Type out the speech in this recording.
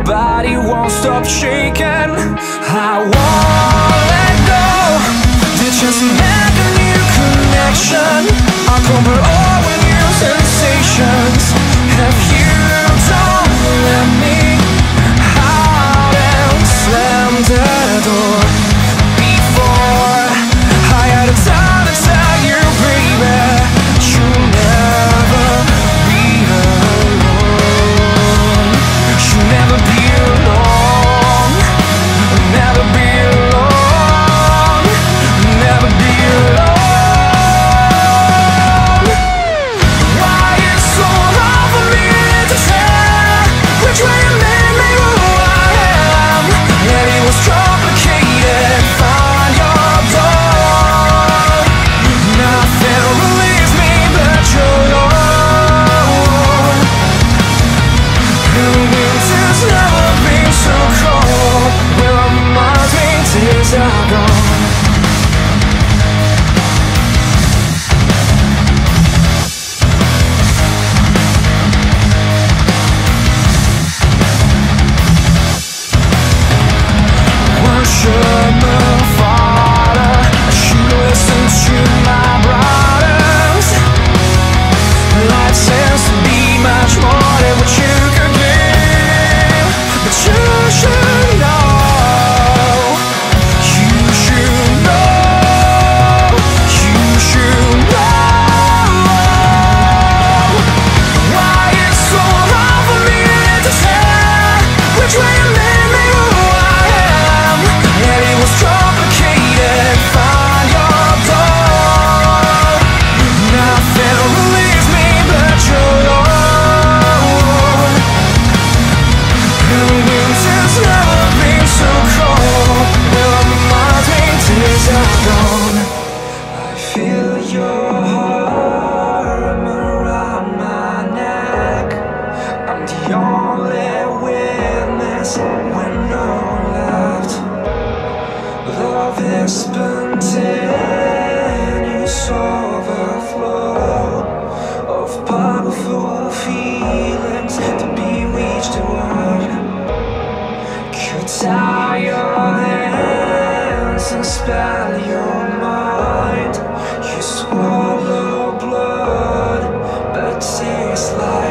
body won't stop shaking. I won't let go. It's just make a new connection. I crumble all with new sensations. If you don't let me out and slam the door before I had a time to tell you, baby, you'll never be alone. You'll never be alone. Never be alone. Never be alone. Why it's so hard for me to tell which way you made me who I am. And it was complicated. Find your door. Nothing relieves me but your love. And winter's never been so cold. Well, it reminds me days are gone. Worship my Father. I should listen to my brothers. Life seems to be much more than what you could give. But you should know. You should know. You should know. Why it's so hard for me to tell which way you made me who I am. And it was complicated. Find your door. Nothing relieves me but your love. And winter's never been so cold. Well, it reminds me days are gone. I feel your arm around my neck. I'm the only witness when no one left. Love is spontaneous overflow of powerful feelings to be reached toward. You tie your hands and spell your mind. You swallow blood, but tastes like